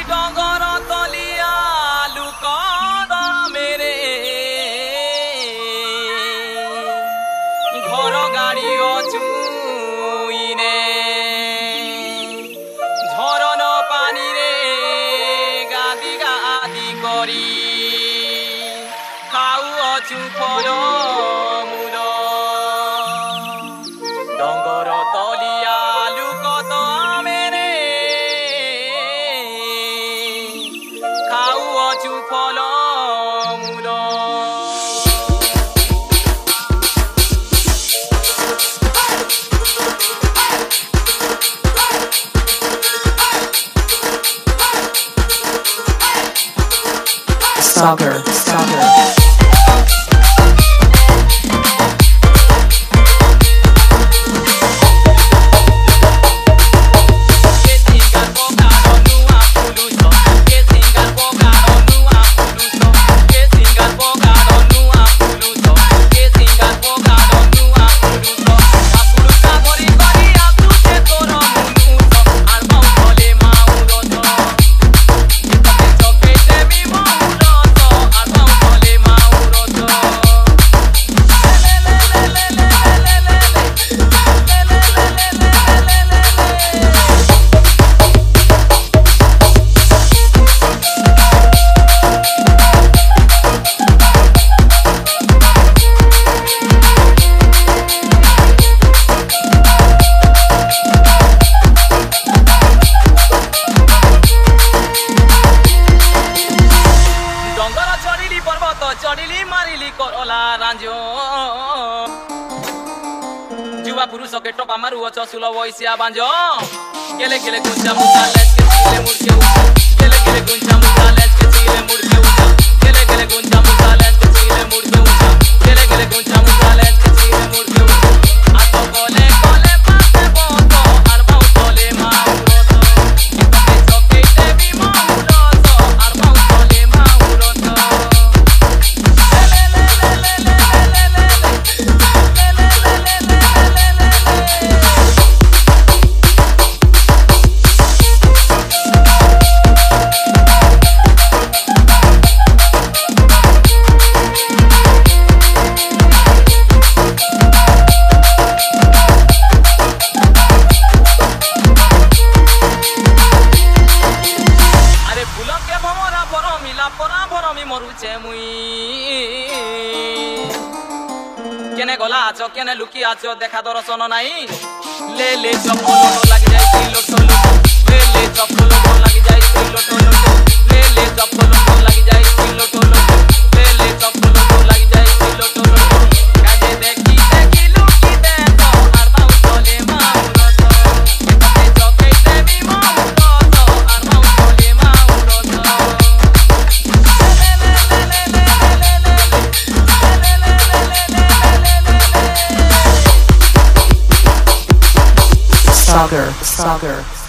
डगर तलिया लुकद मेरे घर गाड़ी अचुईने झरन पानी रे गादी गादी करी खाऊ अचु फल मूल डगर तलिया लुकद मेरे खाऊ अचु फल मूल sagar. चढ़िली मारिली करला रांझो जुवा पुरुष के टपा मारू अच सुल वैसिया बांझो केले केले गुंजा मुदा लेस के सीले मुड़ के उठा केले केले गुंजा मुदा लेस के सीले मुड़ के उठा केले केले गुंजा मुदा लेस के सीले मुड़ के उठा केले केले गुंजा मुदा लेस के सीले मुड़ के उठा आतो कोले कोले पाते बोतो अरबाउ तोले माउरोतो इतके चोके देवी माउरोतो अरबाउ तोले माउरोतो केने गला आछो केने लुकी आछो देखा दर्शन नाई ले ले चप्पल लगी जाई लोटो लोटो ले ले चप्पल लगी जाई लोटो लोटो ले ले चप्पल लगी जाई लोटो लोटो ले ले चप्पल लगी जाई लोटो लोटो काजे देखी देखी लुकी दे तो अरबाउ तोले माउरोतो एते चोके देवी माउरोतो अरबाउ तोले माउरोतो Sagar.